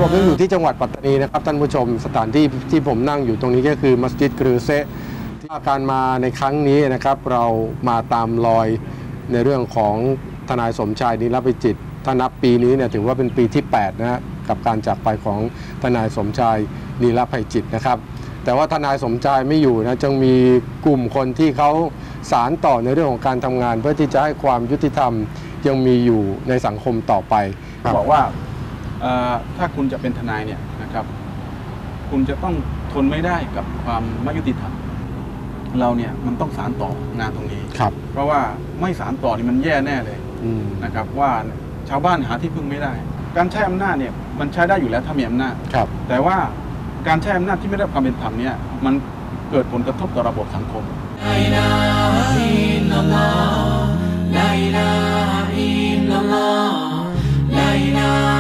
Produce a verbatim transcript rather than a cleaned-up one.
ผมยังอยู่ที่จังหวัดปัตตานีนะครับท่านผู้ชมสถานที่ที่ผมนั่งอยู่ตรงนี้ก็คือมัสยิดกรือเซะการมาในครั้งนี้นะครับเรามาตามรอยในเรื่องของทนายสมชายนิรภัยจิตถ้านับปีนี้เนี่ยถือว่าเป็นปีที่แปดนะฮะกับการจากไปของทนายสมชายนิรภัยจิตนะครับแต่ว่าทนายสมชายไม่อยู่นะจึงมีกลุ่มคนที่เขาสารต่อในเรื่องของการทำงานเพื่อที่จะให้ความยุติธรรมยังมีอยู่ในสังคมต่อไปบอกว่าถ้าคุณจะเป็นทนายเนี่ยนะครับคุณจะต้องทนไม่ได้กับความไม่ยุติธรรมเราเนี่ยมันต้องสานต่องานตรงนี้ครับเพราะว่าไม่สานต่อนี่มันแย่แน่เลยนะครับว่าชาวบ้านหาที่พึ่งไม่ได้การใช้อำนาจเนี่ยมันใช้ได้อยู่แล้วถ้ามีอำนาจครับแต่ว่าการใช้อำนาจที่ไม่ได้ความเป็นธรรมเนี่ยมันเกิดผลกระทบต่อระบบสังคม La ilaha illallah La ilaha